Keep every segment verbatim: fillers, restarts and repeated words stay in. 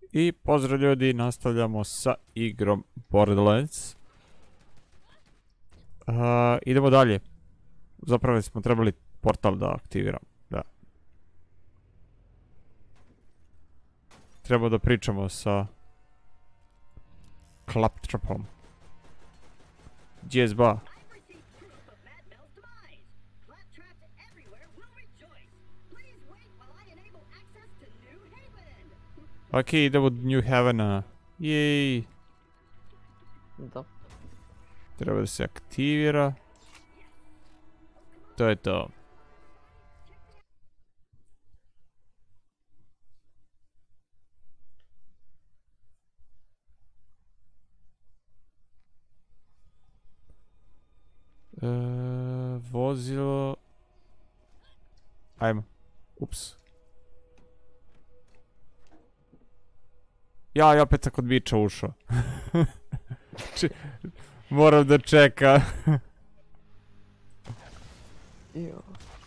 I pozdrav ljudi, nastavljamo sa igrom Borderlands. Uh, idemo dalje. Zapravo smo trebali portal da aktiviram. Da. Treba da pričamo sa Claptrapom. Gdje je zba? Ok, idemo od New Havena. Jej. Da. Treba da se aktivira. To je to. E, vozilo... Ajmo. Ups. Ja, ja opet sam kod biča ušao. Moram da čeka. Jo.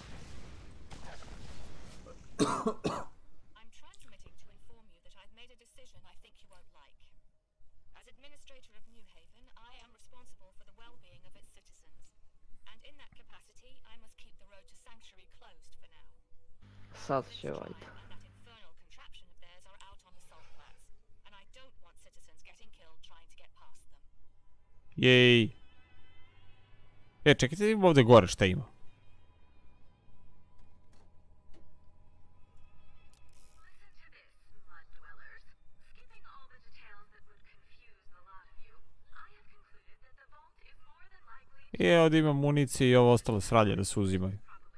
I'm transmitting to inform you that I've made a decision I think you won't like. As administrator of New Haven, I am responsible for the well-being of its citizens. And in that capacity, I must keep the road to Sanctuary closed for now. Sad će vajta. And that infernal contraption of theirs are out on the salt flats. And I don't want citizens getting killed trying to get past them. Jej. E, čekajte, imam ovdje gore šta ima. I ovdje ima municije i ovo ostalo sralje da se uzimaju.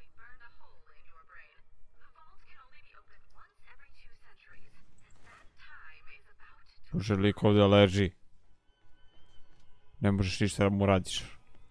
Može lik ovdje leži. Ne možeš ništa da mu radiš.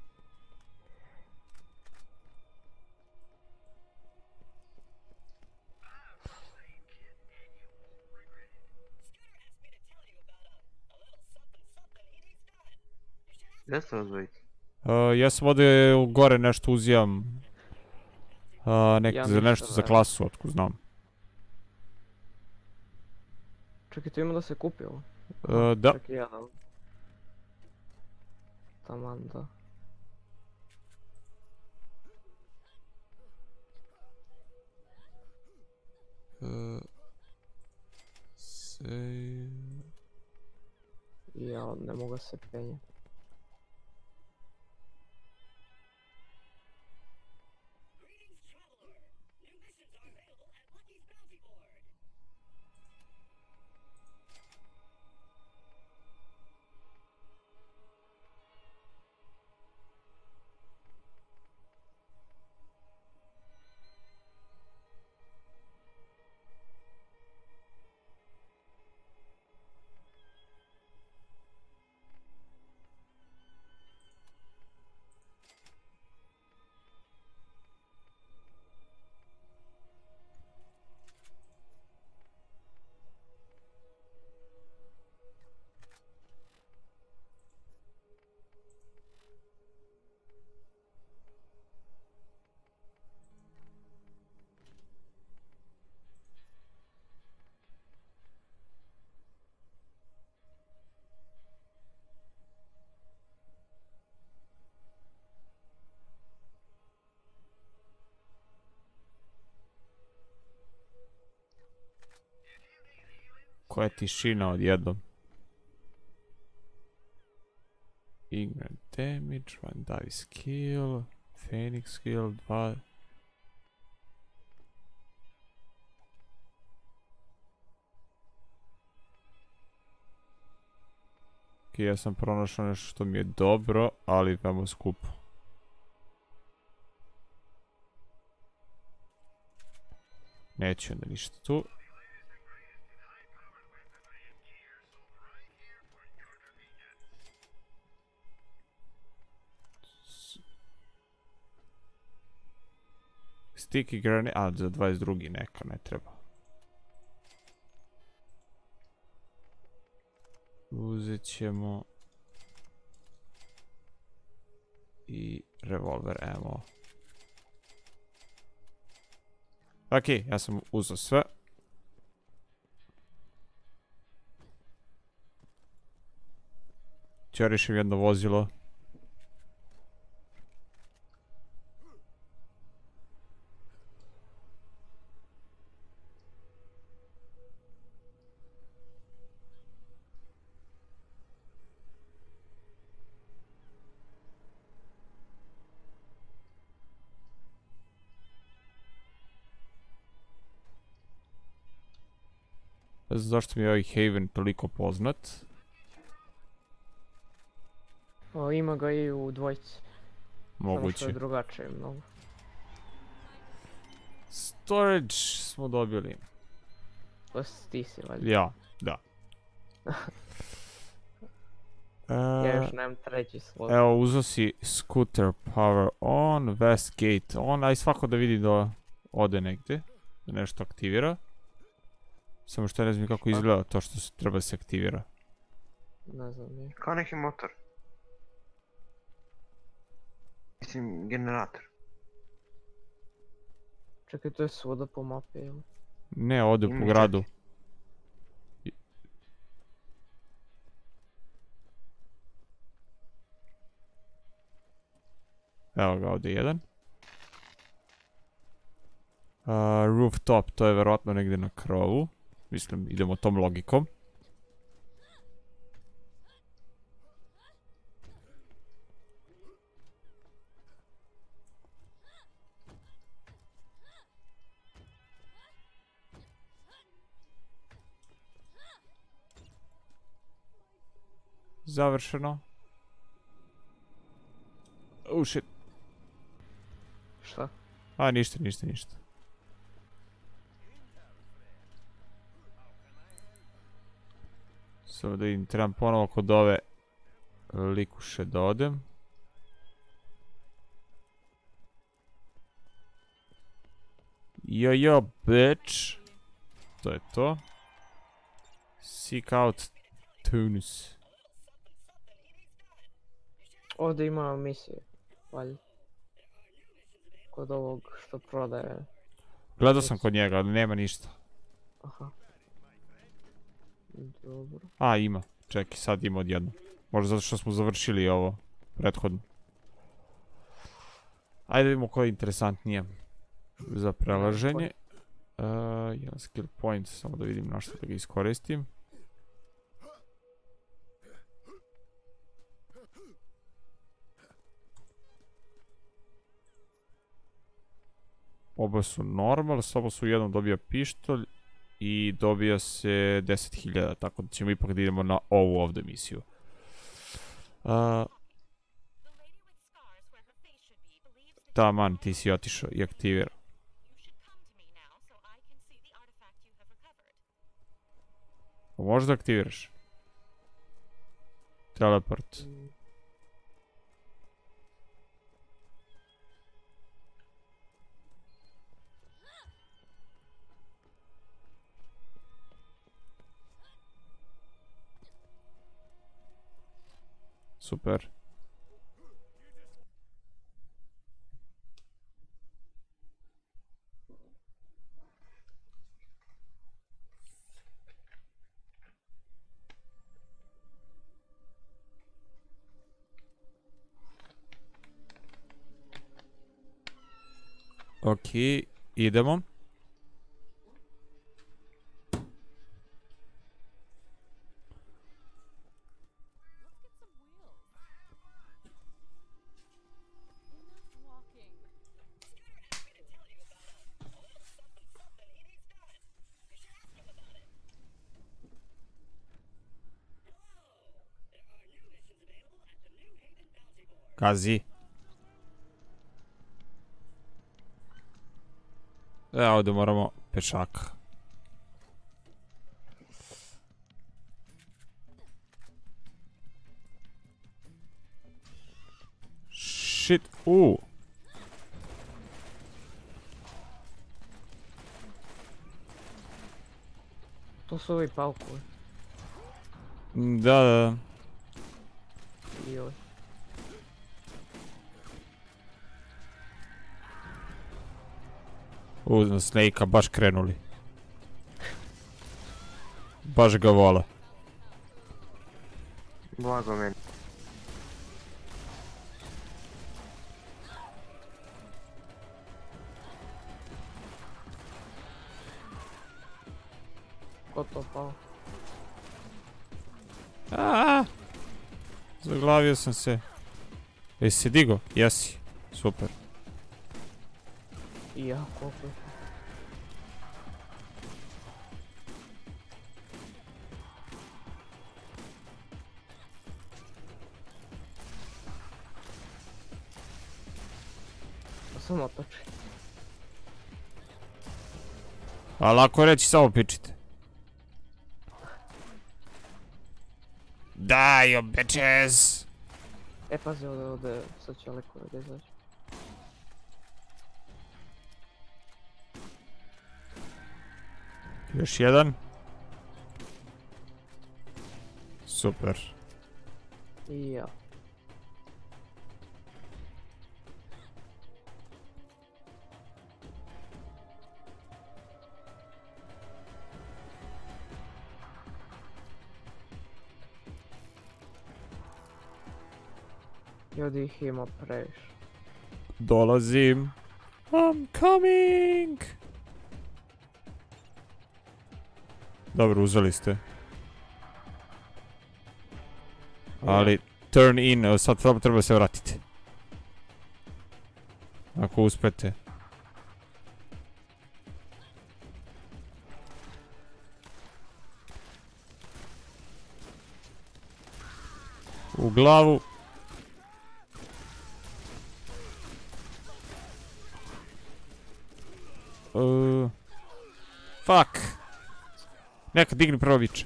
Gdje ste razvojiti? Uh, ja sam ovdje gore nešto uzijam. Uh, nek Ja za ništa nešto za ne. klasu, otko znam. Čekaj, to ima da se kupi ovo. Uh, da. Čekaj, ja. Taman da. Uh, save... Ja, ne mogu se penje. Koja je tišina odjednom. Ignorant damage, one die skill, Phoenix skill, dva... Ok, ja sam pronašao nešto što mi je dobro, ali veoma skupo. Neću onda ništa tu. Sticky grenade, a za dvadeset drugi neka ne treba. Uzet ćemo i revolver ammo. Ok, ja sam uzeo sve. ćorišem jedno vozilo. Ne znam zašto mi je ovaj Haven toliko poznat. O, ima ga i u dvojci. Samo što Moguće. je drugačije mnogo. Storage smo dobili. To si ti si valjda. Ja, da. Ja E, još nemam treći slot. Evo, uzo si scooter power on, west gate on, aj svako da vidi da ode negdje, da nešto aktivira. Samo što ja ne znam kako izgleda to što se treba se aktivira. Ne znam nije. Kao neki motor. Mislim, generator. Čekaj, to je svuda po mapi, jel? Ne, ode po Ima gradu. Evo ga, ovdje jedan. Uh, rooftop, to je vjerojatno negdje na krovu. Mislim, idemo tom logikom. Završeno. Oh shit. Šta? A, ništa, ništa, ništa. Samo da vidim, trebam ponovo kod ove likuše da odem. Jo, jo, bitch. To je to. Seek out Tunis. Ovdje ima misije, valjda. Kod ovog što prodaje. Gledao sam kod njega, ali nema ništa. Aha. Dobro. A, ima. Čekaj, sad ima odjedno. Možda zato što smo završili ovo prethodno. Ajde vidimo koje je interesantnije za prelaženje. Uh, jedan skill point, samo da vidim na što da ga iskoristim. Oba su normal, samo su jednom dobija pištolj i dobija se deset hiljada, tako da ćemo ipak da idemo na ovu ovdje misiju. Uh, taman, ti si otišao i aktivirao. Možda aktiviraš? Teleport. Super. Ok, idemo. Kazi. E, ovdje moramo pešaka. Shit, u. To su ovi paukovi. Da, da, da. I ovi. U, na Snake-a baš krenuli. Baš ga vole. Blago meni. Ko to pao? Aaaa! Zaglavio sam se. Jesi se digo? Jesi. Super. I ja, koliko je? Samo toči. A lako reći, samo pičite. Die, you bitches! E, pazi, ovdje, ovdje, sad će liko ovdje izaći. Još jedan. Super. I ja. I ovdje ih ima previše. Dolazim. I'm coming! Dobro, uzeli ste. Ali, turn in, sad samo treba se vratiti. Ako uspete. U glavu. Uh, fuck. Neka digni prvo bič.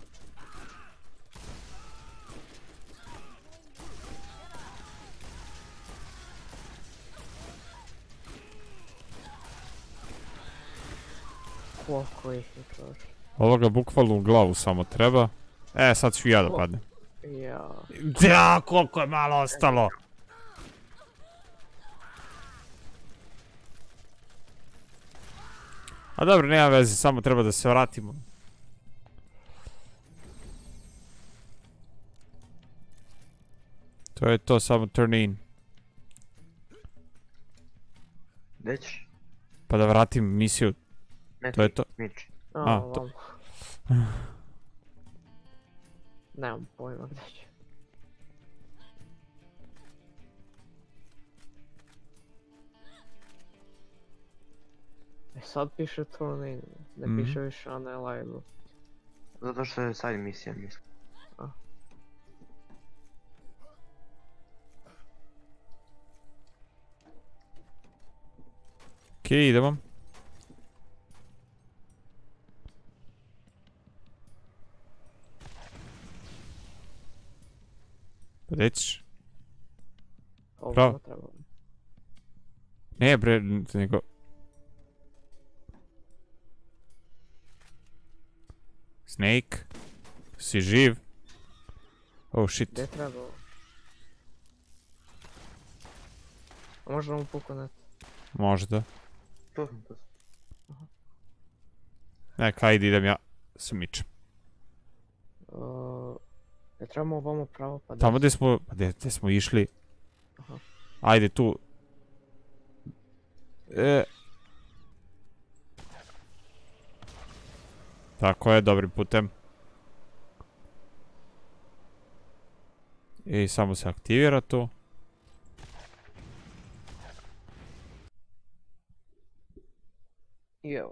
Koliko ih je čoš. Ovoga bukvalno u glavu samo treba. E, sad ću ja da padnem. Ja. Da, koliko je malo ostalo. A dobro, nema veze, samo treba da se vratimo. To je to, samo turn in. Gdje ćeš? Pa da vratim misiju. Ne To je ti, to. Mić. A, A, vamo. to- Nemam pojma gdje će. E sad piše turn in, ne Mhm. piše više unavailable. Zato što je side misija, mislim. Okej, idemo. Gdje ćeš? Ovo Pravo. ne treba. Ne bre, nego... Snake? Si živ? Oh shit. Gdje treba? A možda mu pukunet? Možda. Tu sam, tu sam. Neka, ajde idem ja se mičem. Uh, ne trebamo ovamo pravo pa da... Tamo gdje smo, pa gdje, gdje smo išli. Aha. Ajde tu. E. Tako je, dobrim putem. I samo se aktivira tu. I evo.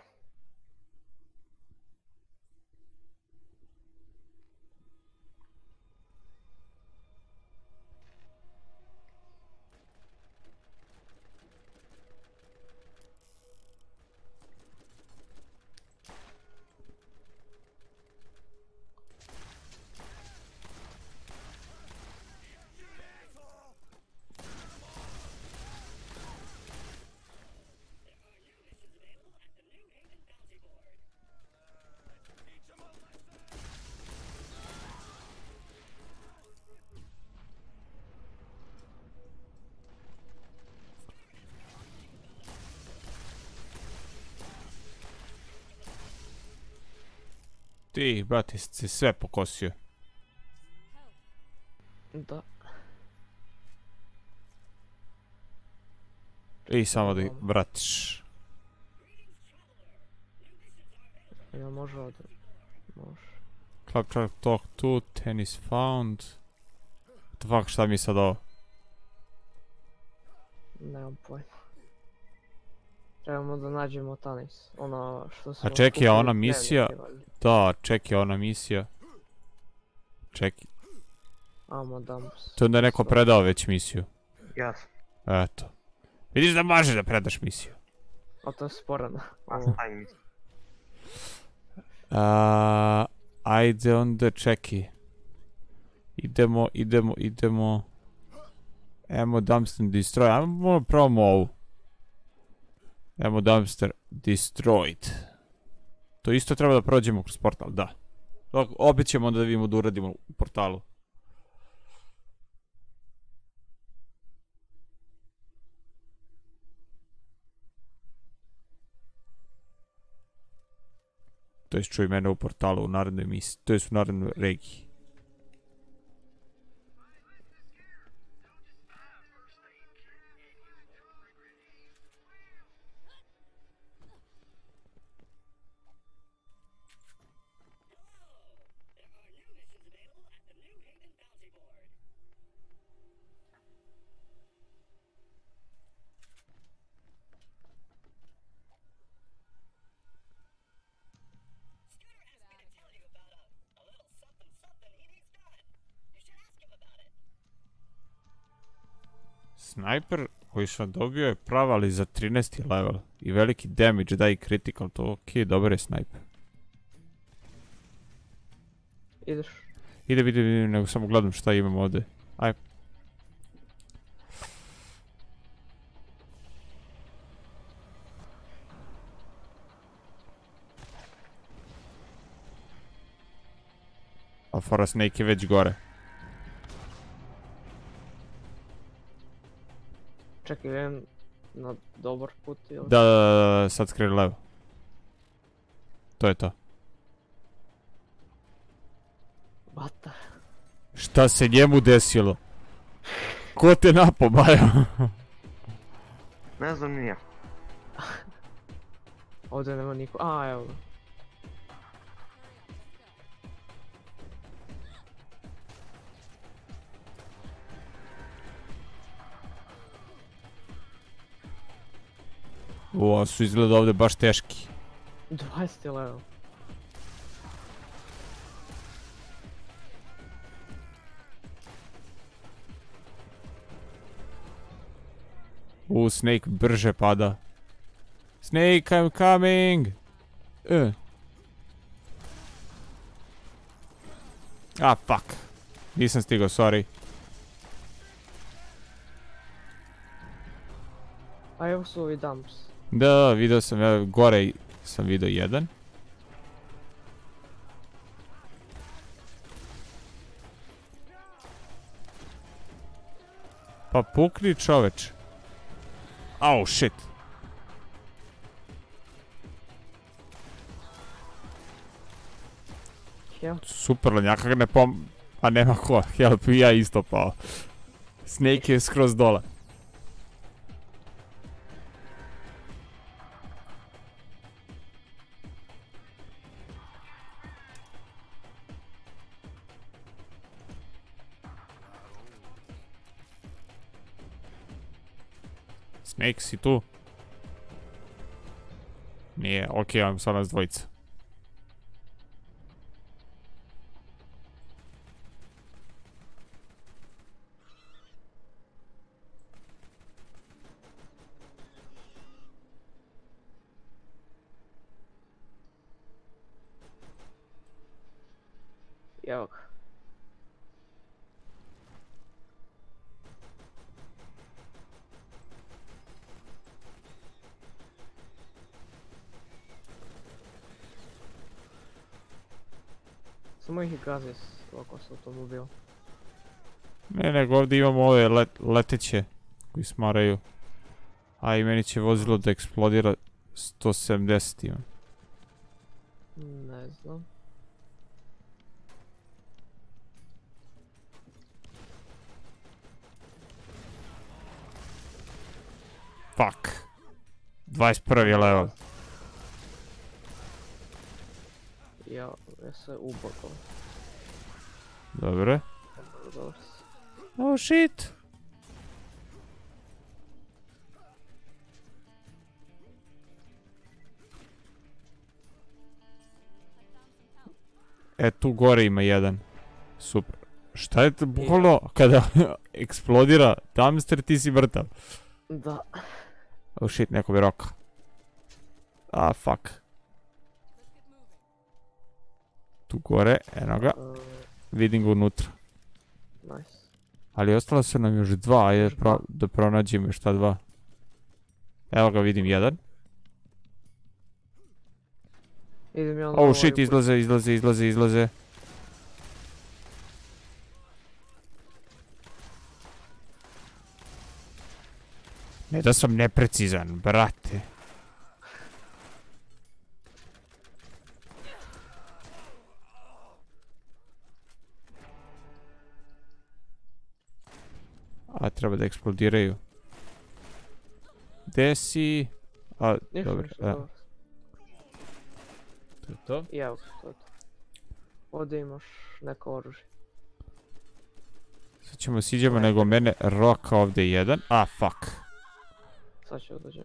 Ti, brate, si sve pokosio. Da. I samo da ih vratiš. Ja može ovdje. Može. Claptrap talk to, tennis found. What the fuck, šta mi je sad ovo? Nemam pojma. Trebamo da nađemo Tanis. Ono što smo... A čekaj, a skupili ona dnevnike, misija? valjda. Da, čekaj, ona misija. Čekaj, Amo dumps. to je onda je neko predao već misiju. Ja sam. Eto. Vidiš da možeš da predaš misiju. A to je sporano. Ja Ovo. sam side misija. A, ajde onda čekaj. Idemo, idemo, idemo. Emo dumpster destroy. Ajmo probamo ovu. Emo dumpster destroyed. To isto treba da prođemo kroz portal, da. Dok, opet ćemo onda da vidimo da uradimo u portalu. To jest čuj mene u portalu u narednoj misiji. To jest u narednoj regiji. Snajper koji sam dobio je prav, ali za trinaesti level. I veliki damage, da i critical, to okej, dobar je snajper. Ideš. Ide, vidim, vidim, nego samo gledam šta imam ovdje. Aj. A Fora Snake je već gore. Čekaj, idem na dobar put ili... Da, da, da, da, sad skreni levo. To je to. Bata. Šta se njemu desilo? Ko te napao, Bajo? Ne znam ni ja. Ovdje nema niko. A, evo ga. Ovo su izgleda ovdje baš teški. dvadeset level. U, Snake brže pada. Snake, I'm coming! E. Ah, fuck. Nisam stigao, sorry. A evo su ovi dumps. Da, da, vidio sam, ja, gore sam vidio jedan. Pa pukni, čoveč. Au, shit. Help. Super, lanjaka ga ne pom... A nema ko, help, i ja isto pao. Snake je skroz dole. Snake, si tu? Nije, okej, imam sad nas dvojica. Evo ga. Samo ih gazi ovako s automobil. Ne, nego ovdje imamo ove let, leteće koji smaraju. A i meni će vozilo da eksplodira sto sedamdeset imam. Ne znam. Fuck. dvadeset prvi level. Ja, ja se ubogao. Dobre. Dobro si. Oh shit! E, tu gore ima jedan. Super. Šta je to bukvalno kada eksplodira dumpster, ti si mrtav. Da. Oh shit, neko bi roka. Ah, fuck. Tu gore, eno ga. Uh, Vidim ga unutra. nice. Ali ostalo su nam još dva, ajde Još pro, dva. da pronađemo još ta dva. Evo ga, vidim jedan. Idem ja na Oh ovaj shit, uboj. izlaze, izlaze, izlaze, izlaze. Ne da sam neprecizan, brate. A, treba da eksplodiraju. Gde si? A, Ništa, dobro, ništa, a, dobro. to je to. I evo, to je to. Ovdje imaš neko oružje. Sad ćemo siđemo, nego mene roka ovdje jedan. A, fuck. Sad ću dođem.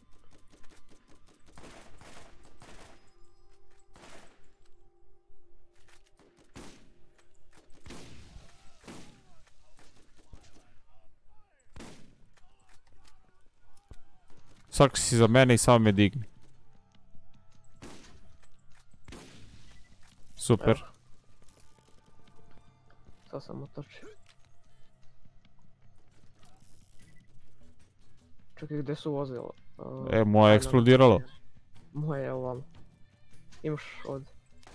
Svaki si za mene i samo me digni. Super. Evo. Sad sam otočio. Čekaj, gdje su vozila? Uh, E, moje je ajde, eksplodiralo. Moje je ovamo. Imaš ovdje.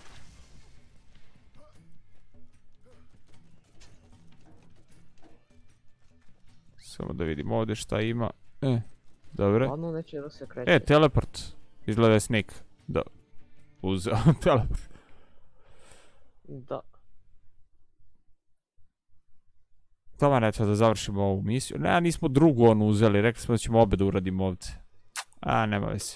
Samo da vidim ovdje šta ima. E, dobro. Ladno neće da se kreće. E, teleport. Izgleda je Snake. Da. Uzeo teleport. Da. Toma, eto da završimo ovu misiju. Ne, nismo drugu onu uzeli. Rekli smo da ćemo obe da uradimo ovdje. A, nema veze.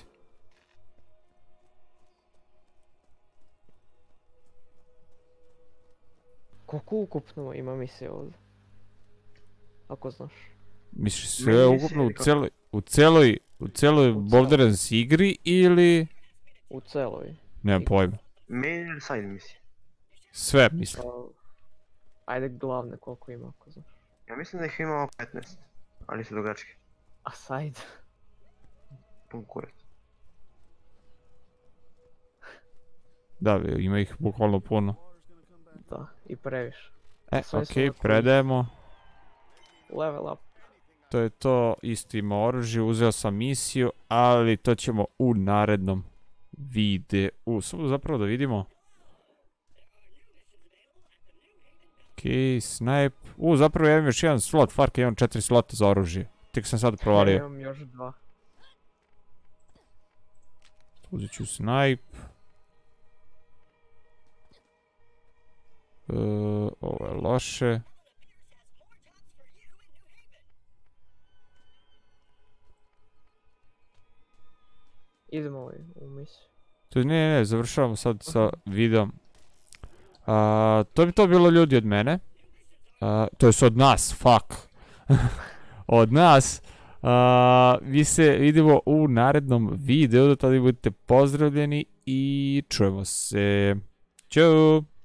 Koliko ukupno ima misije ovdje? Ako znaš. Misliš sve Meni misije ukupno u nikako. celoj, u celoj, u celoj U Borderlands igri ili... U celoj. Nemam pojma. Main ili side misije? Sve, mislim. Pa, ajde glavne koliko ima ako znaš. Ja mislim da ih imamo petnaest. Ali su dugački. A side? Pun kurac. Da, ima ih bukvalno puno. Da, i previše. E, Sve su okej, na koji- predajemo. Level up. To je to, isto ima oružje, uzeo sam misiju, ali to ćemo u narednom videu. Samo zapravo da vidimo. Okej, snipe. U, zapravo ja imam još jedan slot, farka, imam četiri slota za oružje. Tek sam sad Ja provalio. imam još dva. Uzet ću snipe. E, ovo je loše. Idemo ovaj u misiju. To je, ne, ne, ne, završavamo sad sa videom. A, to bi to bilo ljudi od mene. A, to je od nas, fuck. Od nas. A, vi se vidimo u narednom videu, do tada budete pozdravljeni i čujemo se. Ćao!